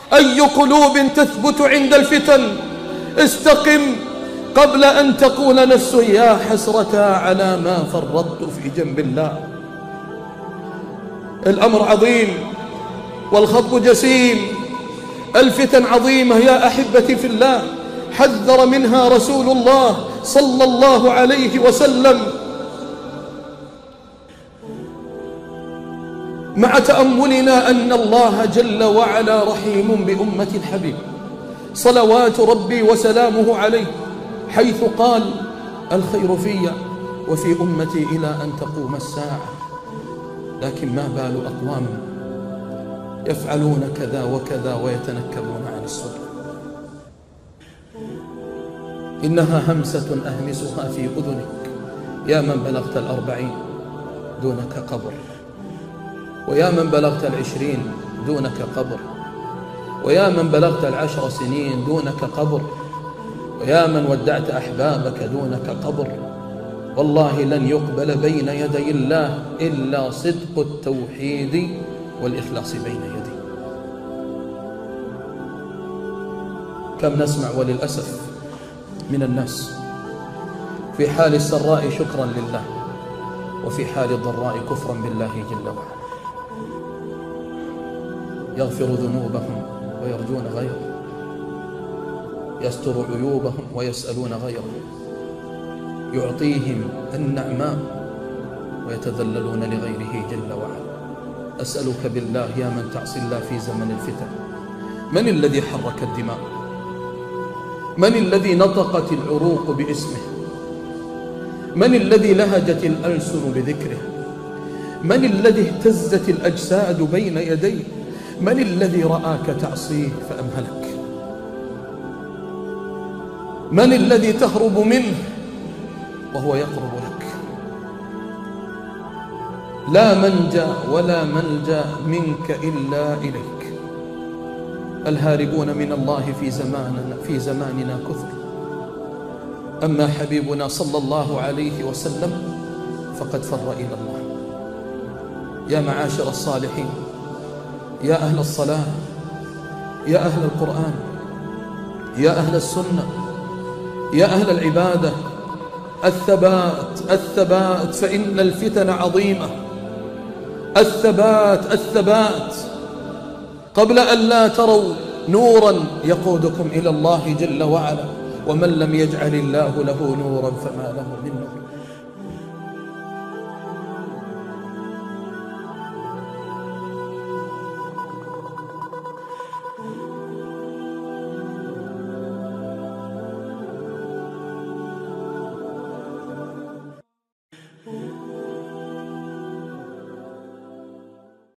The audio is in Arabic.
أي قلوب تثبت عند الفتن. استقم قبل أن تقول نفس يا حسرة على ما فرطت في جنب الله. الأمر عظيم والخطب جسيم، الفتن عظيمة يا أحبتي في الله، حذر منها رسول الله صلى الله عليه وسلم. مع تأملنا أن الله جل وعلا رحيم بأمة الحبيب صلوات ربي وسلامه عليه، حيث قال الخير في وفي أمتي إلى أن تقوم الساعة. لكن ما بال أقوام يفعلون كذا وكذا ويتنكبون عن السنة. إنها همسة أهمسها في أذنك يا من بلغت 40 دونك قبر، ويا من بلغت 20 دونك قبر، ويا من بلغت 10 سنين دونك قبر، ويا من ودعت أحبابك دونك قبر. والله لن يقبل بين يدي الله إلا صدق التوحيد والإخلاص بين يديه. كم نسمع وللأسف من الناس في حال السراء شكرا لله، وفي حال الضراء كفرا بالله جل وعلا. يغفر ذنوبهم ويرجون غيره، يستر عيوبهم ويسألون غيره، يعطيهم النعماء ويتذللون لغيره جل وعلا. أسألك بالله يا من تعصي الله في زمن الفتن، من الذي حرك الدماء؟ من الذي نطقت العروق باسمه؟ من الذي لهجت الألسن بذكره؟ من الذي اهتزت الأجساد بين يديه؟ من الذي رآك تعصيه فأمهلك؟ من الذي تهرب منه وهو يقرب لك؟ لا منجا ولا ملجا منك إلا إليك. الهاربون من الله في زماننا كثر، أما حبيبنا صلى الله عليه وسلم فقد فر إلى الله. يا معاشر الصالحين، يا أهل الصلاة، يا أهل القرآن، يا أهل السنة، يا أهل العبادة، الثبات فإن الفتن عظيمة. الثبات قبل أن لا تروا نورا يقودكم إلى الله جل وعلا، ومن لم يجعل الله له نورا فما له من نور.